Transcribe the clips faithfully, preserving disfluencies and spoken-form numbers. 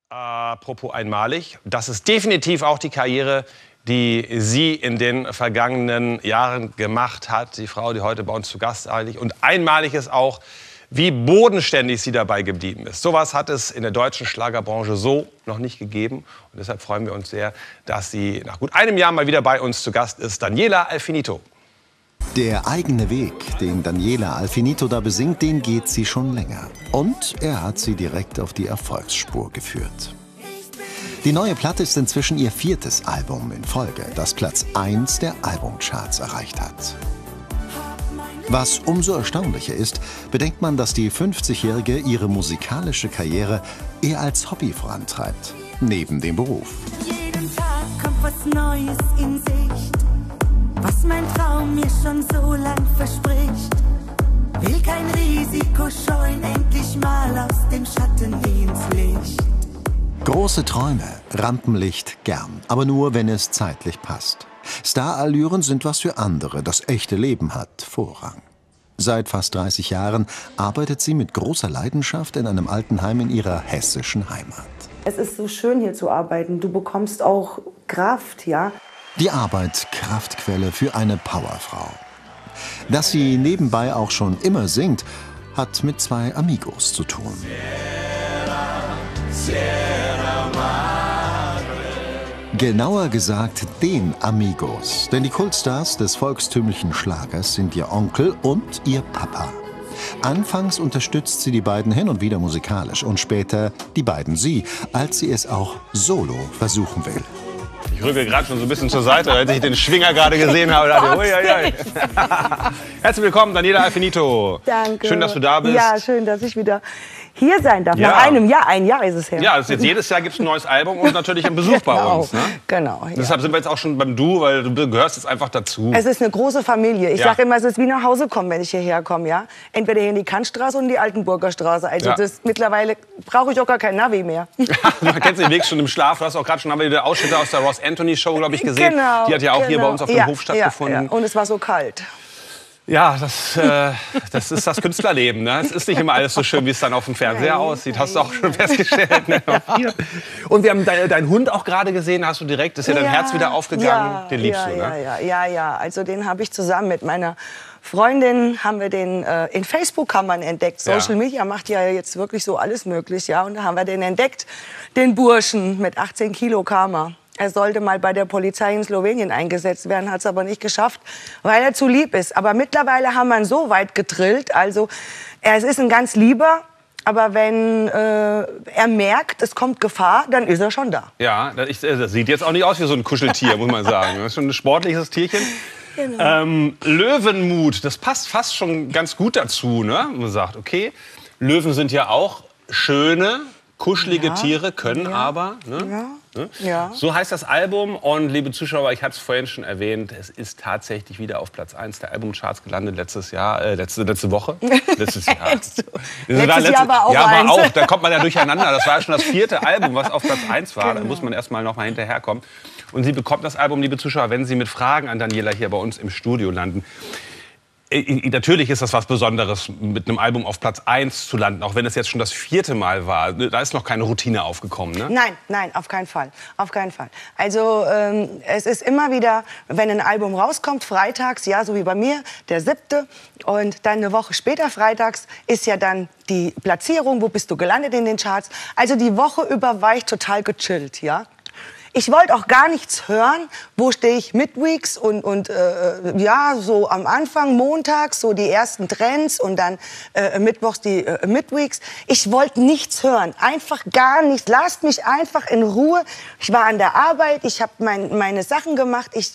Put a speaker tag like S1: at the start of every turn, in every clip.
S1: Apropos einmalig, das ist definitiv auch die Karriere, die sie in den vergangenen Jahren gemacht hat. Die Frau, die heute bei uns zu Gast ist eigentlich. Und einmalig ist auch, wie bodenständig sie dabei geblieben ist. Sowas hat es in der deutschen Schlagerbranche so noch nicht gegeben. Und deshalb freuen wir uns sehr, dass sie nach gut einem Jahr mal wieder bei uns zu Gast ist. Daniela Alfinito.
S2: Der eigene Weg, den Daniela Alfinito da besingt, den geht sie schon länger. Und er hat sie direkt auf die Erfolgsspur geführt. Die neue Platte ist inzwischen ihr viertes Album in Folge, das Platz eins der Albumcharts erreicht hat. Was umso erstaunlicher ist, bedenkt man, dass die fünfzigjährige ihre musikalische Karriere eher als Hobby vorantreibt, neben dem Beruf.
S3: Jeden Tag kommt was Neues in Sicht, was mein Traum mir schon so lang verspricht. Will kein Risiko scheuen, endlich mal aus dem Schatten ins Licht.
S2: Große Träume, Rampenlicht gern, aber nur, wenn es zeitlich passt. Starallüren sind was für andere, das echte Leben hat Vorrang. Seit fast dreißig Jahren arbeitet sie mit großer Leidenschaft in einem Altenheim in ihrer hessischen Heimat.
S4: Es ist so schön, hier zu arbeiten. Du bekommst auch Kraft, ja.
S2: Die Arbeit Kraftquelle für eine Powerfrau. Dass sie nebenbei auch schon immer singt, hat mit zwei Amigos zu tun. Genauer gesagt den Amigos, denn die Kultstars des volkstümlichen Schlagers sind ihr Onkel und ihr Papa. Anfangs unterstützt sie die beiden hin und wieder musikalisch und später die beiden sie, als sie es auch solo versuchen will.
S1: Ich rücke gerade schon so ein bisschen zur Seite, als ich den Schwinger gerade gesehen habe. Dachte, ui, ui, ui. Herzlich willkommen, Daniela Alfinito.
S4: Danke.
S1: Schön, dass du da bist.
S4: Ja, schön, dass ich wieder hier sein darf.
S1: Ja.
S4: Nach einem Jahr, ein Jahr ist es her.
S1: Ja, das ist jetzt jedes Jahr gibt es ein neues Album und natürlich ein Besuch bei
S4: Genau.
S1: uns. Ne?
S4: Genau. Ja.
S1: Deshalb sind wir jetzt auch schon beim Du, weil du gehörst jetzt einfach dazu.
S4: Es ist eine große Familie. Ich
S1: Ja.
S4: sage immer, es ist wie nach Hause kommen, wenn ich hierher komme. Ja? Entweder hier in die Kantstraße oder in die Altenburger Straße. Also
S1: Ja.
S4: das, mittlerweile brauche ich auch gar kein Navi mehr.
S1: Man kennt den Weg schon im Schlaf. Du hast auch gerade schon haben wir wieder Ausschnitte aus der Ross Anthony Show, glaube ich, gesehen.
S4: Genau,
S1: Die hat ja auch
S4: genau.
S1: hier bei uns auf dem
S4: ja,
S1: Hof stattgefunden.
S4: Ja, ja. Und es war so kalt.
S1: Ja, das, äh, das ist das Künstlerleben. Ne? Es ist nicht immer alles so schön, wie es dann auf dem Fernseher
S4: Nein,
S1: aussieht. Hast du auch schon festgestellt. Ne? Und wir haben deinen dein Hund auch gerade gesehen. Hast du direkt, ist ja dein
S4: Ja,
S1: Herz wieder aufgegangen.
S4: Ja,
S1: Den liebst
S4: ja,
S1: du,
S4: ja,
S1: ne?
S4: ja, ja, ja. Also den habe ich zusammen mit meiner Freundin, haben wir den äh, in Facebook haben wir ihn entdeckt. Social
S1: Ja.
S4: Media macht ja jetzt wirklich so alles möglich, ja. Und da haben wir den entdeckt, den Burschen mit achtzehn Kilo kam er. Er sollte mal bei der Polizei in Slowenien eingesetzt werden, hat es aber nicht geschafft, weil er zu lieb ist. Aber mittlerweile haben wir ihn so weit gedrillt, also er ist ein ganz lieber, aber wenn äh, er merkt, es kommt Gefahr, dann ist er schon da.
S1: Ja, das, das sieht jetzt auch nicht aus wie so ein Kuscheltier, muss man sagen. Das ist schon ein sportliches Tierchen.
S4: Genau.
S1: Ähm, Löwenmut, das passt fast schon ganz gut dazu, ne? Man sagt, okay, Löwen sind ja auch schöne, kuschelige
S4: Ja,
S1: Tiere, können
S4: ja,
S1: aber. Ne?
S4: ja,
S1: Ne?
S4: ja.
S1: So heißt das Album. Und liebe Zuschauer, ich hatte es vorhin schon erwähnt, es ist tatsächlich wieder auf Platz eins der Albumcharts gelandet letztes Jahr, äh, letzte, letzte Woche. Letztes Jahr.
S4: Letztes
S1: Das war
S4: Jahr war auch
S1: ja, aber
S4: eins.
S1: auch, da kommt man ja durcheinander. Das war ja schon das vierte Album, was auf Platz eins war.
S4: Genau.
S1: Da muss man erst mal noch mal hinterherkommen. Und Sie bekommt das Album, liebe Zuschauer, wenn Sie mit Fragen an Daniela hier bei uns im Studio landen. Äh, Natürlich ist das was Besonderes, mit einem Album auf Platz eins zu landen, auch wenn es jetzt schon das vierte Mal war. Da ist noch keine Routine aufgekommen, ne?
S4: Nein, nein, auf keinen Fall, auf keinen Fall. Also ähm, es ist immer wieder, wenn ein Album rauskommt, freitags, ja, so wie bei mir, der siebte, und dann eine Woche später, freitags, ist ja dann die Platzierung, wo bist du gelandet in den Charts. Also die Woche über war ich total gechillt, ja. Ich wollte auch gar nichts hören, wo stehe ich Midweeks und, und äh, ja, so am Anfang, montags, so die ersten Trends und dann äh, mittwochs die äh, Midweeks. Ich wollte nichts hören, einfach gar nichts. Lasst mich einfach in Ruhe. Ich war an der Arbeit, ich habe mein, meine Sachen gemacht. Ich,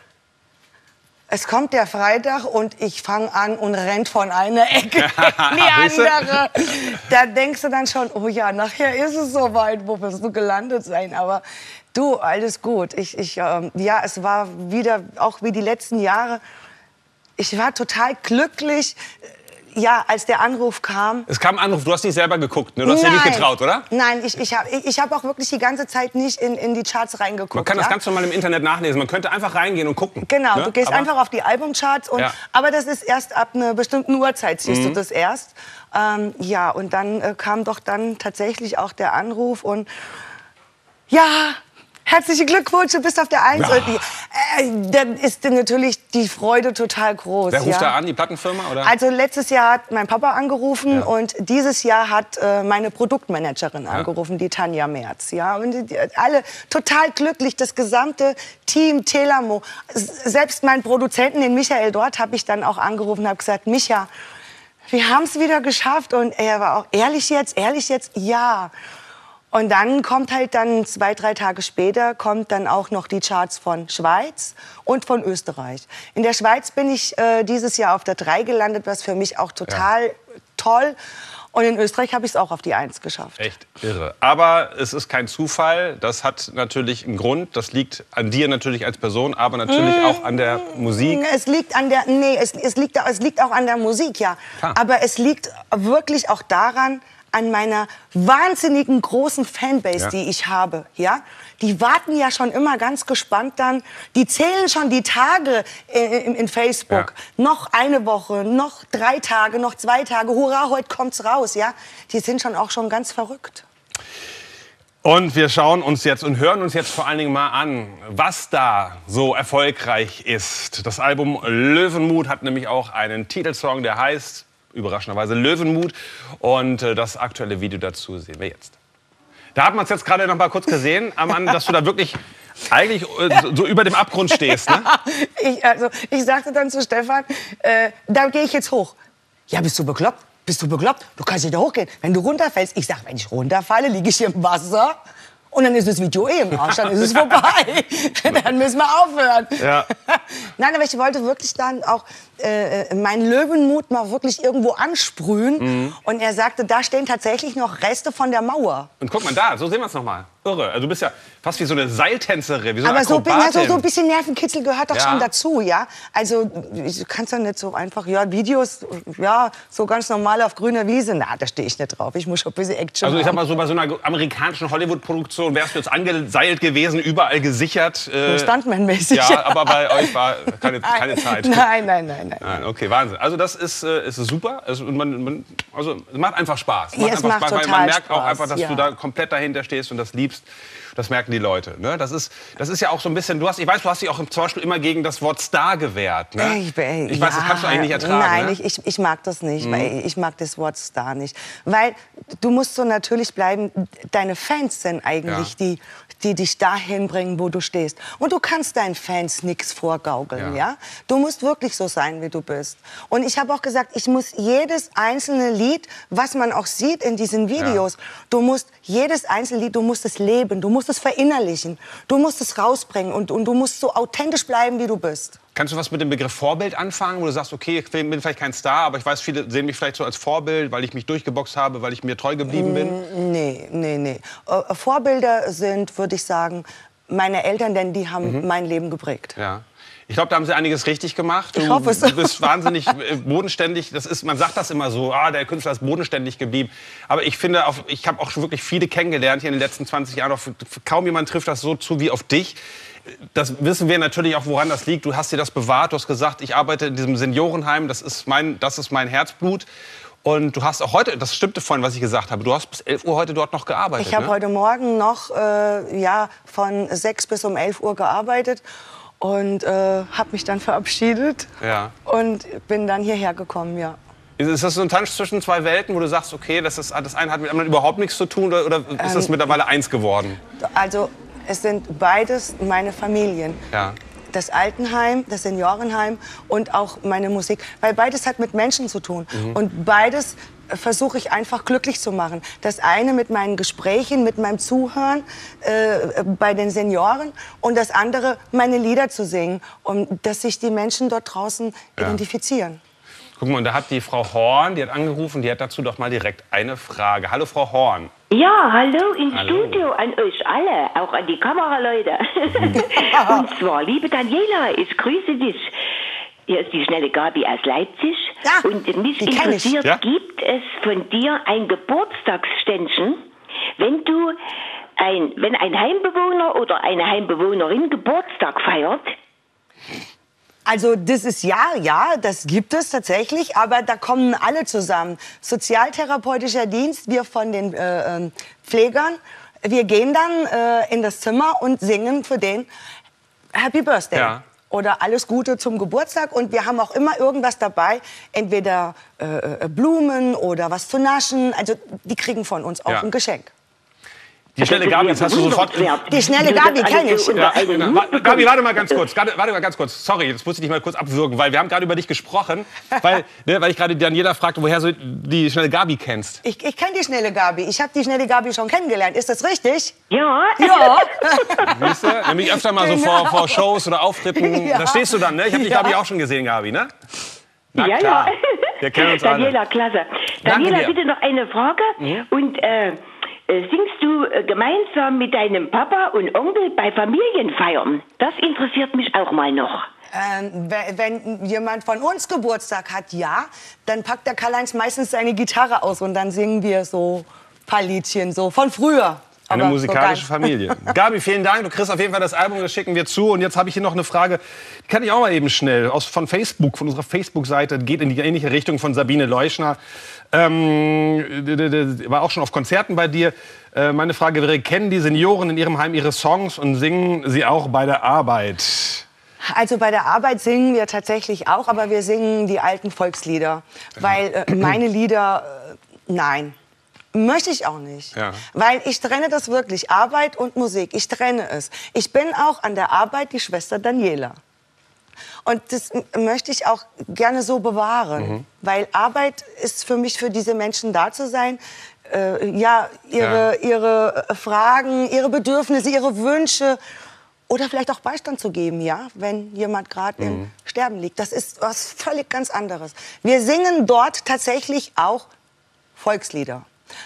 S4: es kommt der Freitag und ich fange an und rennt von einer Ecke in die andere. Da denkst du dann schon, oh ja, nachher ist es soweit, wo wirst du gelandet sein. Aber du, alles gut. Ich, ich, ähm, ja, es war wieder, auch wie die letzten Jahre, ich war total glücklich. Ja, als der Anruf kam.
S1: Es kam ein Anruf, du hast nicht selber geguckt, ne? Du hast dir nicht getraut, oder?
S4: Nein, ich, ich habe ich, ich hab auch wirklich die ganze Zeit nicht in, in die Charts reingeguckt.
S1: Man kann das
S4: ja?
S1: ganz normal im Internet nachlesen. Man könnte einfach reingehen und gucken.
S4: Genau,
S1: ne?
S4: du gehst
S1: aber
S4: einfach auf die Albumcharts. Und,
S1: Ja.
S4: Aber das ist erst ab einer bestimmten Uhrzeit, siehst
S1: Mhm.
S4: du das erst. Ähm, ja, und dann äh, kam doch dann tatsächlich auch der Anruf und ja, herzliche Glückwünsche, du bist auf der Eins.
S1: Ja.
S4: Und die, äh, dann ist natürlich die Freude total groß.
S1: Wer ruft
S4: ja.
S1: da an, die Plattenfirma? Oder?
S4: Also letztes Jahr hat mein Papa angerufen
S1: Ja.
S4: und dieses Jahr hat äh, meine Produktmanagerin
S1: Ja.
S4: angerufen, die Tanja Merz. Ja, und die, die, alle total glücklich, das gesamte Team Telamo. S- Selbst meinen Produzenten, den Michael dort, habe ich dann auch angerufen und habe gesagt, Micha, wir haben es wieder geschafft. Und er war auch, ehrlich jetzt, ehrlich jetzt, ja. Und dann kommt halt dann zwei, drei Tage später kommt dann auch noch die Charts von Schweiz und von Österreich. In der Schweiz bin ich äh, dieses Jahr auf der drei gelandet, was für mich auch total ja. toll. Und in Österreich habe ich es auch auf die eins geschafft.
S1: Echt irre. Aber es ist kein Zufall. Das hat natürlich einen Grund. Das liegt an dir natürlich als Person, aber natürlich mmh, auch an der Musik.
S4: Es liegt an der, nee, es, es, liegt, es liegt auch an der Musik, ja. Klar. Aber es liegt wirklich auch daran, an meiner wahnsinnigen großen Fanbase, ja. die ich habe, ja. Die warten ja schon immer ganz gespannt dann. Die zählen schon die Tage in, in Facebook. Ja. Noch eine Woche, noch drei Tage, noch zwei Tage. Hurra, heute kommt's raus, ja. Die sind schon auch schon ganz verrückt.
S1: Und wir schauen uns jetzt und hören uns jetzt vor allen Dingen mal an, was da so erfolgreich ist. Das Album Löwenmut hat nämlich auch einen Titelsong, der heißt überraschenderweise Löwenmut. Und äh, das aktuelle Video dazu sehen wir jetzt. Da hat man es jetzt gerade noch mal kurz gesehen, Mann, dass du da wirklich eigentlich äh, so, so über dem Abgrund stehst. Ne?
S4: Ja, ich, also, ich sagte dann zu Stefan, äh, da gehe ich jetzt hoch. Ja, bist du bekloppt? Bist du bekloppt? Du kannst nicht da hochgehen. Wenn du runterfällst, ich sag, wenn ich runterfalle, liege ich hier im Wasser. Und dann ist das Video eh im Arsch, dann ist es vorbei. Dann müssen wir aufhören.
S1: Ja.
S4: Nein, aber ich wollte wirklich dann auch äh, meinen Löwenmut mal wirklich irgendwo ansprühen. Mhm. Und er sagte, da stehen tatsächlich noch Reste von der Mauer.
S1: Und guck mal da, so sehen wir es noch mal. Irre. Also du bist ja fast wie so eine Seiltänzerin, wie so eine
S4: aber so,
S1: Akrobatin.
S4: also so ein bisschen Nervenkitzel gehört doch
S1: ja.
S4: schon dazu, ja. Also du kannst ja nicht so einfach, ja, Videos, ja, so ganz normal auf grüner Wiese. Na, da stehe ich nicht drauf. Ich muss schon ein bisschen Action
S1: Also ich sag
S4: haben.
S1: mal so, bei so einer amerikanischen Hollywood-Produktion wärst du jetzt angeseilt gewesen, überall gesichert. Äh,
S4: Stuntman-mäßig.
S1: Ja, aber bei euch war keine, keine Zeit.
S4: Nein, nein, nein, nein.
S1: Nein, okay, Wahnsinn. Also das ist, äh, ist super. Also man, man, also es macht einfach Spaß. Es
S4: ja,
S1: macht
S4: es
S1: einfach
S4: macht
S1: Spaß, weil
S4: total
S1: man merkt
S4: Spaß,
S1: auch einfach, dass
S4: ja.
S1: du da komplett dahinter stehst und das liebst. Das merken die Leute. Ne? Das, ist, das ist ja auch so ein bisschen, du hast, ich weiß, du hast dich auch zum Beispiel immer gegen das Wort Star gewehrt. Ne?
S4: Ich, bin,
S1: ich weiß,
S4: ja,
S1: das kannst du eigentlich nicht ertragen.
S4: Nein,
S1: ne?
S4: ich, ich, ich mag das nicht.
S1: Mhm.
S4: Weil ich mag das Wort Star nicht. Weil du musst so natürlich bleiben, deine Fans sind eigentlich ja. die, die dich dahin bringen, wo du stehst. Und du kannst deinen Fans nichts vorgaukeln. Ja. Ja? Du musst wirklich so sein, wie du bist. Und ich habe auch gesagt, ich muss jedes einzelne Lied, was man auch sieht in diesen Videos, ja. du musst jedes einzelne Lied, du musst es leben, du musst es verinnerlichen, du musst es rausbringen und, und du musst so authentisch bleiben, wie du bist.
S1: Kannst du was mit dem Begriff Vorbild anfangen, wo du sagst, okay, ich bin vielleicht kein Star, aber ich weiß, viele sehen mich vielleicht so als Vorbild, weil ich mich durchgeboxt habe, weil ich mir treu geblieben bin?
S4: Nee, nee, nee. Äh, Vorbilder sind, würde ich sagen, meine Eltern, denn die haben mhm. mein Leben geprägt.
S1: Ja. Ich glaube, da haben sie einiges richtig gemacht. Du,
S4: ich hoffe es.
S1: Du bist wahnsinnig bodenständig. Das ist, man sagt das immer so, ah, der Künstler ist bodenständig geblieben. Aber ich finde, auch, ich habe auch wirklich viele kennengelernt hier in den letzten zwanzig Jahren. Kaum jemand trifft das so zu wie auf dich. Das wissen wir natürlich auch, woran das liegt. Du hast dir das bewahrt. Du hast gesagt, ich arbeite in diesem Seniorenheim. Das ist mein, das ist mein Herzblut. Und du hast auch heute, das stimmte vorhin, was ich gesagt habe, du hast bis elf Uhr heute dort noch gearbeitet.
S4: Ich habe
S1: ne?
S4: heute Morgen noch äh, ja, von sechs bis um elf Uhr gearbeitet. Und äh, habe mich dann verabschiedet
S1: ja.
S4: und bin dann hierher gekommen, ja.
S1: Ist das so ein Tanz zwischen zwei Welten, wo du sagst, okay, das, ist, das eine hat mit dem anderen überhaupt nichts zu tun, oder, oder ist ähm, das mittlerweile eins geworden?
S4: Also es sind beides meine Familien.
S1: Ja.
S4: Das Altenheim, das Seniorenheim und auch meine Musik. Weil beides hat mit Menschen zu tun. Mhm. Und beides versuche ich einfach glücklich zu machen. Das eine mit meinen Gesprächen, mit meinem Zuhören äh, bei den Senioren und das andere meine Lieder zu singen, um, dass sich die Menschen dort draußen ja. identifizieren.
S1: Guck mal, und da hat die Frau Horn, die hat angerufen, die hat dazu doch mal direkt eine Frage. Hallo Frau Horn.
S5: Ja, hallo ins
S1: hallo.
S5: Studio, an euch alle, auch an die Kameraleute. Und zwar, liebe Daniela, ich grüße dich. Hier ist die schnelle Gabi aus Leipzig.
S4: Ja,
S5: und mich interessiert,
S1: ja?
S5: gibt es von dir ein Geburtstagsständchen, wenn du ein, wenn ein Heimbewohner oder eine Heimbewohnerin Geburtstag feiert?
S4: Also dieses Jahr, ja, das gibt es tatsächlich, aber da kommen alle zusammen. Sozialtherapeutischer Dienst, wir von den äh, Pflegern, wir gehen dann äh, in das Zimmer und singen für den Happy Birthday. Ja. Oder alles Gute zum Geburtstag. Und wir haben auch immer irgendwas dabei, entweder äh, Blumen oder was zu naschen. Also die kriegen von uns auch ja. ein Geschenk.
S1: Die schnelle Gabi, jetzt hast du sofort...
S4: Die schnelle Gabi kenne ich.
S1: Ja, Gabi, warte mal ganz kurz. Warte mal ganz kurz. Sorry, jetzt muss ich dich mal kurz abwürgen, weil wir haben gerade über dich gesprochen. Weil, ne, weil ich gerade Daniela fragte, woher du die schnelle Gabi kennst.
S4: Ich, ich kenne die schnelle Gabi. Ich habe die schnelle Gabi schon kennengelernt. Ist das richtig?
S5: Ja.
S4: Ja.
S1: Siehst du? Nämlich öfter mal so genau. vor, vor Shows oder Auftritten. Ja. Da stehst du dann, ne? Ich habe dich, ja. Gabi, auch schon gesehen, Gabi, ne?
S5: Na, ja, klar. ja.
S1: Wir kennen uns
S5: Daniela,
S1: alle.
S5: klasse. Daniela, bitte noch eine Frage. Mhm. Und, äh, singst du gemeinsam mit deinem Papa und Onkel bei Familienfeiern? Das interessiert mich auch mal noch.
S4: Ähm, wenn jemand von uns Geburtstag hat, ja, dann packt der Karl-Heinz meistens seine Gitarre aus und dann singen wir so ein paar Liedchen, so von früher.
S1: Eine musikalische so Familie. Gabi, vielen Dank. Du kriegst auf jeden Fall das Album, das schicken wir zu. Und jetzt habe ich hier noch eine Frage, die kann ich auch mal eben schnell, aus, von Facebook, von unserer Facebook-Seite, geht in die ähnliche Richtung von Sabine Leuschner. Ähm, war auch schon auf Konzerten bei dir. Äh, meine Frage wäre, kennen die Senioren in ihrem Heim ihre Songs und singen sie auch bei der Arbeit?
S4: Also bei der Arbeit singen wir tatsächlich auch, aber wir singen die alten Volkslieder. Weil äh, meine Lieder, äh, nein. Möchte ich auch nicht, ja. Weil ich trenne das wirklich, Arbeit und Musik, ich trenne es. Ich bin auch an der Arbeit die Schwester Daniela. Und das möchte ich auch gerne so bewahren, mhm. weil Arbeit ist für mich, für diese Menschen da zu sein, äh, ja, ihre, ja. ihre Fragen, ihre Bedürfnisse, ihre Wünsche oder vielleicht auch Beistand zu geben, ja, wenn jemand gerade mhm. im Sterben liegt. Das ist was völlig ganz anderes. Wir singen dort tatsächlich auch Volkslieder.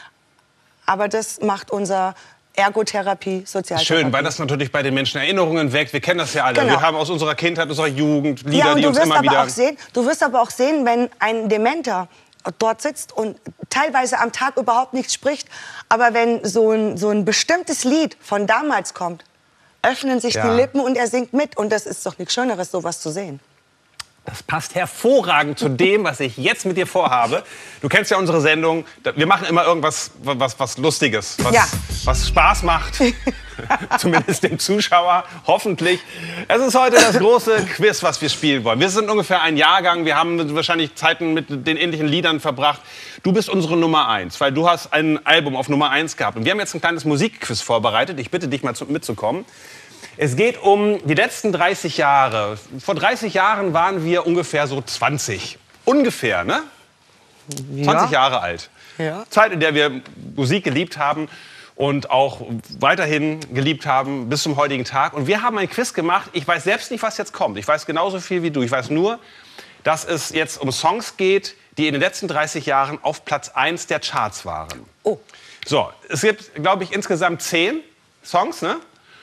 S4: Aber das macht unser Ergotherapie, Sozialtherapie.
S1: Schön, weil das natürlich bei den Menschen Erinnerungen weckt. Wir kennen das ja alle. Genau. Wir haben aus unserer Kindheit, unserer Jugend Lieder,
S4: ja, und
S1: die
S4: du
S1: uns
S4: wirst
S1: immer
S4: aber
S1: wieder...
S4: Auch sehen, du wirst aber auch sehen, wenn ein Dementer dort sitzt und teilweise am Tag überhaupt nichts spricht, aber wenn so ein, so ein bestimmtes Lied von damals kommt, öffnen sich ja. die Lippen und er singt mit. Und das ist doch nichts Schöneres, sowas zu sehen.
S1: Das passt hervorragend zu dem, was ich jetzt mit dir vorhabe. Du kennst ja unsere Sendung. Wir machen immer irgendwas was, was Lustiges, was, ja. was Spaß macht. Zumindest dem Zuschauer, hoffentlich. Es ist heute das große Quiz, was wir spielen wollen. Wir sind ungefähr ein Jahrgang. Wir haben wahrscheinlich Zeiten mit den ähnlichen Liedern verbracht. Du bist unsere Nummer eins, weil du hast ein Album auf Nummer eins gehabt. Und wir haben jetzt ein kleines Musikquiz vorbereitet. Ich bitte dich mal mitzukommen. Es geht um die letzten dreißig Jahre. Vor dreißig Jahren waren wir ungefähr so zwanzig. Ungefähr, ne? Ja. zwanzig Jahre alt. Ja. Zeit, in der wir Musik geliebt haben und auch weiterhin geliebt haben bis zum heutigen Tag. Und wir haben ein Quiz gemacht. Ich weiß selbst nicht, was jetzt kommt. Ich weiß genauso viel wie du. Ich weiß nur, dass es jetzt um Songs geht, die in den letzten dreißig Jahren auf Platz eins der Charts waren.
S4: Oh.
S1: So, es gibt, glaube ich, insgesamt zehn Songs, ne?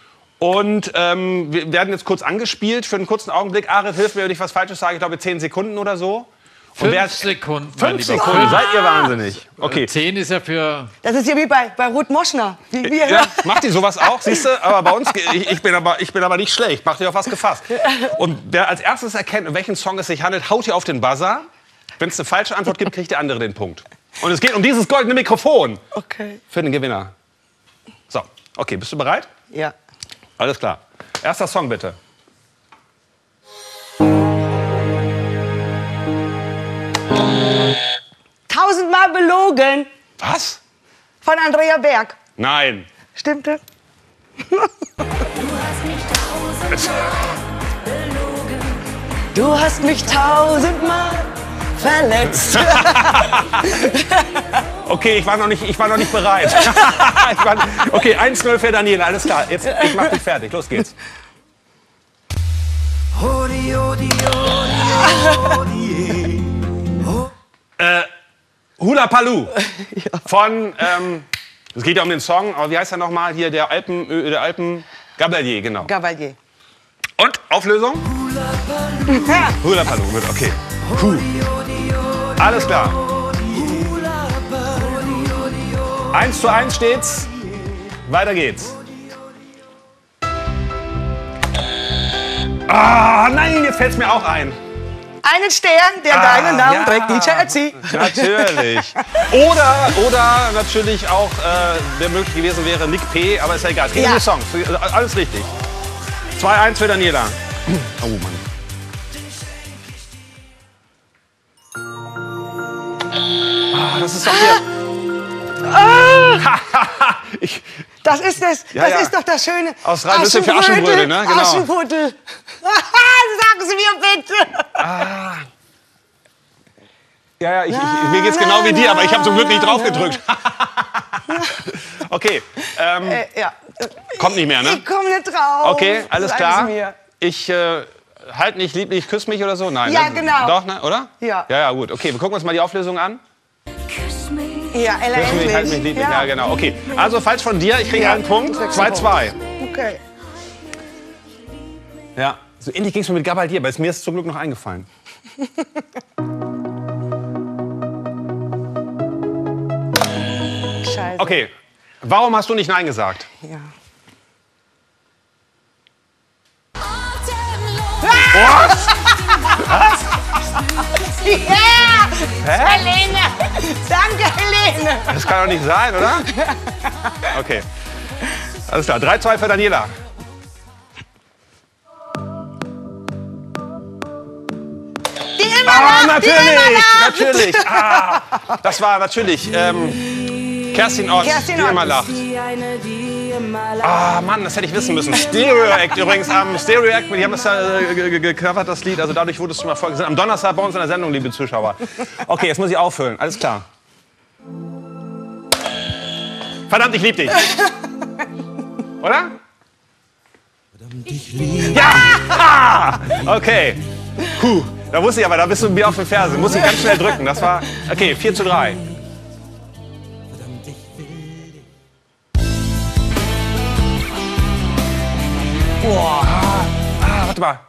S1: Und ähm, wir werden jetzt kurz angespielt für einen kurzen Augenblick. Arif, hilf mir, wenn ich was Falsches sage. Ich glaube, zehn Sekunden oder so.
S6: Und Fünf Sekunden.
S1: Fünf Sekunden. Ah. Seid ihr wahnsinnig? Okay.
S6: Zehn ist ja für...
S4: Das ist ja wie bei, bei Ruth Moschner. Wie, wie
S1: ja, macht die sowas auch, siehst du? Aber bei uns, ich, ich, bin aber, ich bin aber nicht schlecht. Macht ihr auf was gefasst. Und wer als erstes erkennt, um welchen Song es sich handelt, haut ihr auf den Buzzer. Wenn es eine falsche Antwort gibt, kriegt der andere den Punkt. Und es geht um dieses goldene Mikrofon.
S4: Okay.
S1: Für den Gewinner. So, okay, bist du bereit?
S4: Ja.
S1: Alles klar. Erster Song, bitte.
S4: Tausendmal belogen.
S1: Was?
S4: Von Andrea Berg.
S1: Nein.
S4: Stimmt das?
S3: Du hast mich tausendmal belogen.
S4: Du hast mich tausendmal verletzt.
S1: Okay, ich war noch nicht, ich war noch nicht bereit. ich war, okay, eins null für Daniela, alles klar. Jetzt, ich mach dich fertig. Los geht's. äh, Hula Paloo. Ja. Von, ähm, es geht ja um den Song, aber wie heißt er nochmal? Hier, der Alpen, der Alpen, Gabalier, genau.
S4: Gabalier.
S1: Und, Auflösung? Hula Paloo, okay. Puh. Alles klar. Eins zu eins steht's. Weiter geht's. Ah, nein, jetzt fällt es mir auch ein.
S4: Einen Stern, der
S1: Ah,
S4: deinen Namen
S1: ja.
S4: trägt, D J Ötzi.
S1: Natürlich. Oder, oder natürlich auch, äh, wer möglich gewesen wäre, Nick P., aber ist ja egal. Es geht
S4: Ja.
S1: um die Songs. Alles richtig. zwei eins für Daniela. Oh Mann. Ah, das ist doch hier. ich,
S4: Das ist es.
S1: Ja,
S4: das
S1: ja.
S4: ist doch das Schöne.
S1: Aus drei Nüsse für Aschenbrödel, ne? Genau.
S4: Aschenputtel. Sagen Sie mir bitte.
S1: ja, ja, ich, ich, mir geht's genau wie dir, aber ich habe zum Glück nicht drauf gedrückt. Okay, ähm,
S4: Äh, ja.
S1: kommt nicht mehr, ne?
S4: Ich komme nicht drauf.
S1: Okay, alles
S4: Sagen
S1: klar.
S4: Sie mir.
S1: Ich äh, halt nicht, lieb nicht, küss mich oder so? Nein.
S4: Ja,
S1: ne?
S4: genau.
S1: Doch, ne? Oder?
S4: Ja.
S1: Ja, ja, gut. Okay, wir gucken uns mal die Auflösung an.
S4: Ja, Ella
S1: Küss mich, halt mich, lieb mich. Ja, genau. Okay, also falsch von dir. Ich kriege einen Punkt. zwei zwei.
S4: Okay.
S1: Ja. So ähnlich ging es mir mit Gabaldier, aber mir ist zum Glück noch eingefallen.
S4: Scheiße.
S1: Okay, warum hast du nicht Nein gesagt?
S4: Ja. Ja! Helene! Danke, Helene!
S1: Das kann doch nicht sein, oder? Okay. Alles klar, drei zwei für Daniela.
S4: Die immer
S1: Ah,
S4: lacht, die
S1: natürlich,
S4: immer lacht.
S1: natürlich. Ah, das war natürlich ähm, Kerstin Ott,
S4: Kerstin
S1: die
S4: Ott.
S1: immer lacht. Ah, Mann, das hätte ich wissen müssen. Stereo Act übrigens, am Stereo Act, die haben das ja äh, ge- ge- gecovert, das Lied. Also dadurch wurdest du mal vorgesehen. Am Donnerstag bei uns in der Sendung, liebe Zuschauer. Okay, jetzt muss ich auffüllen. Alles klar. Verdammt, ich lieb dich. Oder? Ja! Ah! Okay. Puh, da wusste ich aber, da bist du mir auf den Fersen. Muss ich ganz schnell drücken. Das war. Okay, vier zu drei. Boah. Ah, warte mal.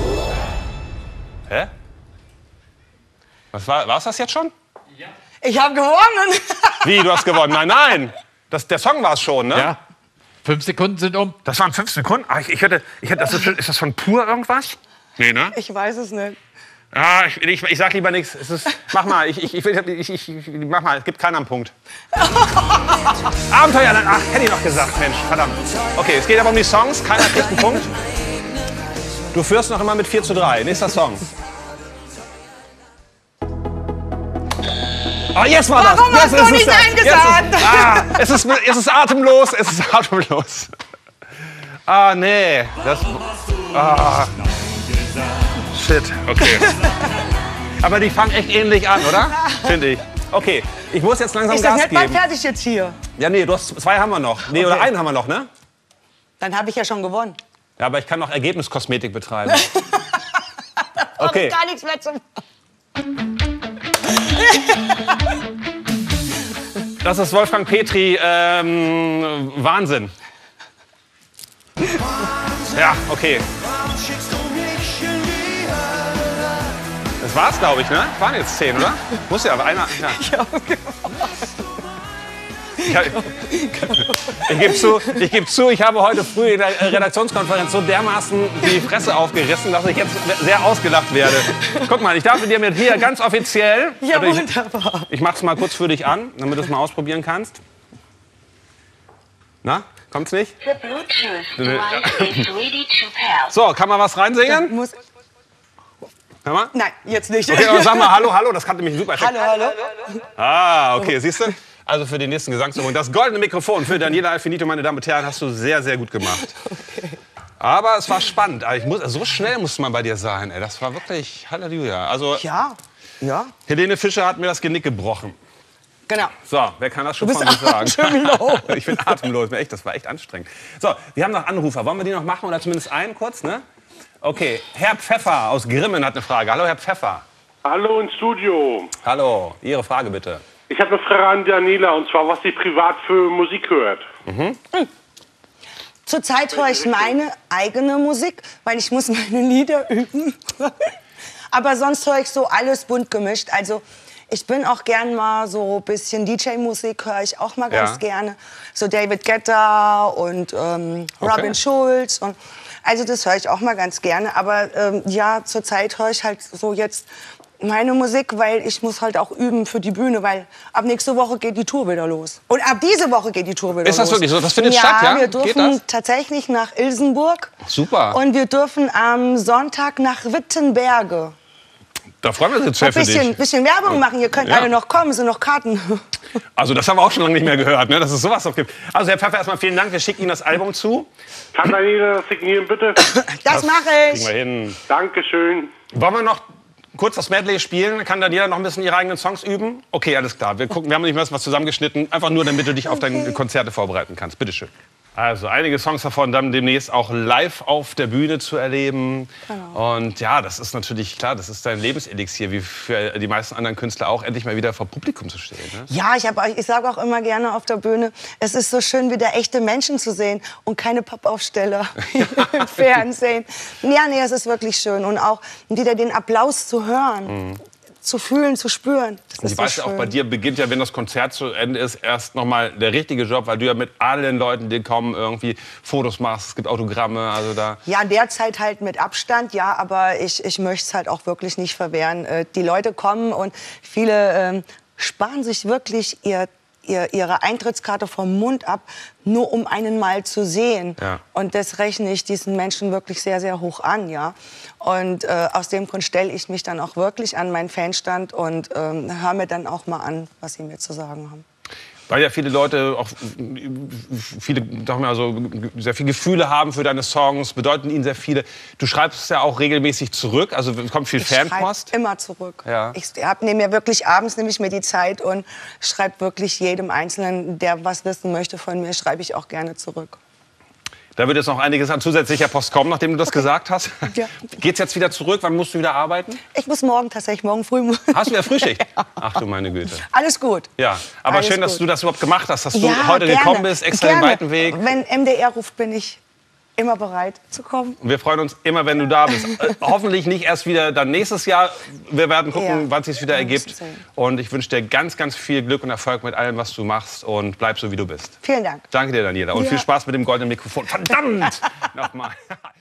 S1: Hä? Was war, war's das jetzt schon?
S4: Ich habe gewonnen.
S1: Wie, du hast gewonnen? Nein, nein. Das, der Song war es schon, ne?
S6: Ja. Fünf Sekunden sind um.
S1: Das waren fünf Sekunden? Ah, ich, ich hätte, ich hätte, das ist, ist das von pur irgendwas? Nee, ne?
S4: Ich weiß es nicht.
S1: Ah, ich, ich, ich sag lieber nichts. Es ist, mach mal, ich, ich, ich, ich, ich, ich, mach mal, es gibt keinen am Punkt. Abenteuerland, ach, hätte ich noch gesagt, Mensch, verdammt. Okay, es geht aber um die Songs, keiner kriegt einen Punkt. Du führst noch immer mit vier zu drei. Nächster Song. Ah, jetzt war das.
S4: Warum
S1: Jetzt
S4: hast
S1: ist
S4: du
S1: es
S4: nicht
S1: das.
S4: Nein gesagt?
S1: Jetzt ist, ah, es ist, es ist atemlos, es ist atemlos. Ah, nee, das, ah. Shit, okay. Aber die fangen echt ähnlich an, oder? Finde ich. Okay, ich muss jetzt langsam
S4: Ist das
S1: Gas
S4: nicht bald
S1: geben.
S4: fertig jetzt hier?
S1: Ja, nee, du hast, zwei haben wir noch. Nee, oder
S4: Okay.
S1: einen haben wir noch, ne?
S4: Dann habe ich ja schon gewonnen.
S1: Ja, aber ich kann noch Ergebniskosmetik betreiben.
S4: Hab
S1: Okay.
S4: ich gar nichts mehr zum...
S1: Das ist Wolfgang Petri, ähm, Wahnsinn. Ja, okay. Das war's, glaube ich, ne? Waren jetzt zehn, oder? Muss ja, aber einer. Ja. Ich, hab, ich gebe zu, ich geb zu, ich habe heute früh in der Redaktionskonferenz so dermaßen die Fresse aufgerissen, dass ich jetzt sehr ausgelacht werde. Guck mal, ich darf dir mit hier ganz offiziell.
S4: Ja,
S1: ich,
S4: wunderbar.
S1: ich mach's mal kurz für dich an, damit du es mal ausprobieren kannst. Na, kommt's nicht?
S7: The Bluetooth device is ready to pair.
S1: So, kann man was reinsingen?
S4: Muss...
S1: Hör mal.
S4: Nein, jetzt nicht.
S1: Okay, aber sag mal Hallo, Hallo, das kann nämlich super Effekt.
S4: Hallo, hallo.
S1: Ah, okay, siehst du? Also für den nächsten Gesangsnummer. Das goldene Mikrofon für Daniela Alfinito, meine Damen und Herren, hast du sehr, sehr gut gemacht.
S4: Okay.
S1: Aber es war spannend. Aber ich muss, so schnell muss man bei dir sein. Ey. Das war wirklich Halleluja. Also
S4: Ja, ja,
S1: Helene Fischer hat mir das Genick gebrochen.
S4: genau.
S1: So, wer kann das schon
S4: Du
S1: von
S4: bist
S1: sich sagen?
S4: atemlos.
S1: Ich bin atemlos. Echt, das war echt anstrengend. So, wir haben noch Anrufer. Wollen wir die noch machen oder zumindest einen kurz, ne? Okay, Herr Pfeffer aus Grimmen hat eine Frage. Hallo, Herr Pfeffer.
S8: Hallo ins Studio.
S1: Hallo, Ihre Frage bitte.
S8: Ich habe eine Frage an Daniela, und zwar, was sie privat für Musik hört.
S4: Zurzeit höre ich meine eigene Musik, weil ich muss meine Lieder üben. Aber sonst höre ich so alles bunt gemischt. Also ich bin auch gern mal so ein bisschen D J-Musik, höre ich auch mal ganz
S1: Ja.
S4: gerne. So David Guetta und ähm,
S1: Okay.
S4: Robin Schulz. Und, Also das höre ich auch mal ganz gerne. Aber ähm, ja, zurzeit höre ich halt so jetzt meine Musik, weil ich muss halt auch üben für die Bühne, weil ab nächste Woche geht die Tour wieder los. Und ab diese Woche geht die Tour wieder los.
S1: Ist das wirklich so? Das findet
S4: ja,
S1: statt, ja?
S4: Wir dürfen tatsächlich nach Ilsenburg.
S1: Super.
S4: Und wir dürfen am Sonntag nach Wittenberge.
S1: Da freuen wir uns jetzt sehr für dich.
S4: Ein bisschen Werbung machen, ihr könnt
S1: ja.
S4: alle noch kommen, sind noch Karten.
S1: Also das haben wir auch schon lange nicht mehr gehört, ne? Dass es sowas noch gibt. Also Herr Pfeffer, erstmal vielen Dank, wir schicken Ihnen das Album zu.
S8: Kann Daniela das signieren, bitte?
S4: Das, das mache ich.
S1: Kriegen wir hin.
S8: Dankeschön.
S1: Wollen wir noch kurz das Medley spielen? Kann Daniela noch ein bisschen ihre eigenen Songs üben? Okay, alles klar. Wir, gucken, wir haben nicht mehr was zusammengeschnitten. Einfach nur, damit du dich auf deine Konzerte vorbereiten kannst. Bitte schön. Also einige Songs davon dann demnächst auch live auf der Bühne zu erleben. Genau. Und ja, das ist natürlich klar, das ist dein Lebenselixier, wie für die meisten anderen Künstler auch, endlich mal wieder vor Publikum zu stehen. Ne?
S4: Ja, ich, ich sage auch immer gerne auf der Bühne, es ist so schön, wieder echte Menschen zu sehen und keine Pappaufsteller im Fernsehen. Ja, nee, es ist wirklich schön. Und auch wieder den Applaus zu hören. Mhm. Zu fühlen, zu spüren. Das ist
S1: ich
S4: so
S1: weiß ja auch, bei dir beginnt ja, wenn das Konzert zu Ende ist, erst noch mal der richtige Job, weil du ja mit allen Leuten, die kommen, irgendwie Fotos machst, es gibt Autogramme, also da...
S4: Ja, derzeit halt mit Abstand, ja, aber ich, ich möchte es halt auch wirklich nicht verwehren. Die Leute kommen und viele ähm, sparen sich wirklich ihr Ihr, ihre Eintrittskarte vom Mund ab, nur um einen mal zu sehen. Ja. Und das rechne ich diesen Menschen wirklich sehr, sehr hoch an. Ja? Und äh, aus dem Grund stelle ich mich dann auch wirklich an meinen Fanstand und ähm, höre mir dann auch mal an, was sie mir zu sagen haben.
S1: Weil ja viele Leute auch viele, doch mal so, sehr viele Gefühle haben für deine Songs, bedeuten ihnen sehr viele. Du schreibst ja auch regelmäßig zurück, also es kommt viel
S4: ich
S1: Fanpost.
S4: Ich schreibe immer zurück.
S1: Ja.
S4: Ich nehme mir wirklich abends nehme ich mir die Zeit und schreibe wirklich jedem Einzelnen, der was wissen möchte von mir, schreibe ich auch gerne zurück.
S1: Da wird jetzt noch einiges an zusätzlicher Post kommen, nachdem du das okay. gesagt hast. Ja. Geht's jetzt wieder zurück? Wann musst du wieder arbeiten?
S4: Ich muss morgen tatsächlich, morgen früh.
S1: Hast du wieder Frühschicht?
S4: Ja.
S1: Ach du meine Güte.
S4: Alles gut.
S1: Ja, aber
S4: Alles
S1: schön, dass
S4: gut.
S1: du das überhaupt gemacht hast, dass du
S4: ja,
S1: heute
S4: gerne.
S1: gekommen bist, extra
S4: gerne.
S1: den weiten Weg.
S4: Wenn M D R ruft, bin ich immer bereit zu kommen.
S1: Wir freuen uns immer, wenn du da bist. Äh, hoffentlich nicht erst wieder dann nächstes Jahr. Wir werden gucken,
S4: ja.
S1: wann es sich wieder ergibt. Und ich wünsche dir ganz, ganz viel Glück und Erfolg mit allem, was du machst. Und bleib so, wie du bist.
S4: Vielen Dank.
S1: Danke dir, Daniela. Und ja. viel Spaß mit dem goldenen Mikrofon. Verdammt! Nochmal.